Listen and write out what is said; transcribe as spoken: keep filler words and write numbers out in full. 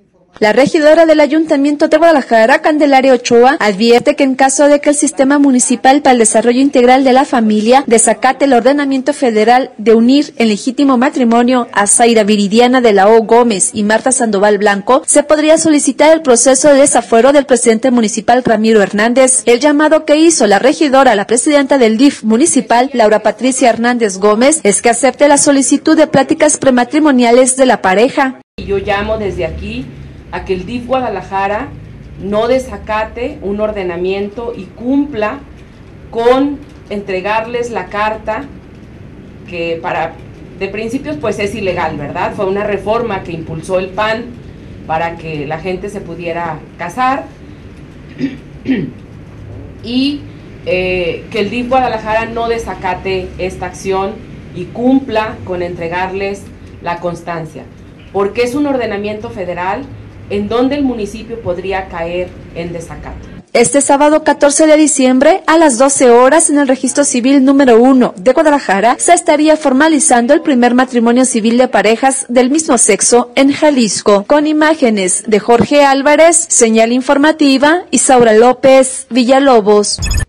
La regidora del Ayuntamiento de Guadalajara, Candelaria Ochoa, advierte que en caso de que el Sistema Municipal para el Desarrollo Integral de la Familia desacate el ordenamiento federal de unir en legítimo matrimonio a Zaira Viridiana de la O Gómez y Marta Sandoval Blanco, se podría solicitar el proceso de desafuero del presidente municipal Ramiro Hernández. El llamado que hizo la regidora a la presidenta del D I F municipal, Laura Patricia Hernández Gómez, es que acepte la solicitud de pláticas prematrimoniales de la pareja. Yo llamo desde aquí a que el D I F Guadalajara no desacate un ordenamiento y cumpla con entregarles la carta que para de principios pues es ilegal, ¿verdad? Fue una reforma que impulsó el P A N para que la gente se pudiera casar y eh, que el D I F Guadalajara no desacate esta acción y cumpla con entregarles la constancia, porque es un ordenamiento federal en donde el municipio podría caer en desacato. Este sábado catorce de diciembre a las doce horas en el Registro Civil número uno de Guadalajara se estaría formalizando el primer matrimonio civil de parejas del mismo sexo en Jalisco. Con imágenes de Jorge Álvarez, señal informativa, Isaura López Villalobos.